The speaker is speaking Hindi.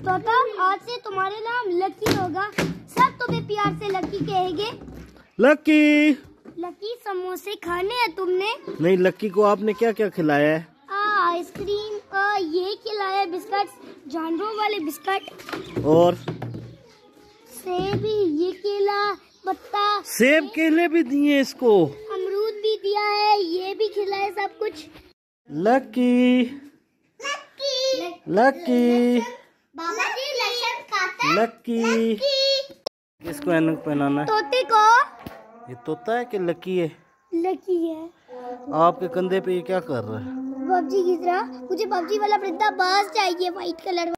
तोता, आज से तुम्हारे नाम लकी होगा। सब तुम्हें प्यार से लकी कहेंगे। लकी। लकी, समोसे खाने हैं तुमने? नहीं, लकी को आपने क्या क्या खिलाया है? आइसक्रीम, ये खिलाया, बिस्किट, जानवरों वाले बिस्किट, और सेब, ये केला, पत्ता, सेब केले भी दिए इसको, अमरूद भी दिया है, ये भी खिलाया, सब कुछ। लकी लकी बाबा जी लसन खाता है। लकी। किसको ऐनक पहनाना है? तोते को। ये तोता है कि लकी है? लकी है। आपके कंधे पे ये क्या कर रहा है? पबजी की तरह मुझे पबजी वाला वृंदाबास चाहिए, व्हाइट कलर।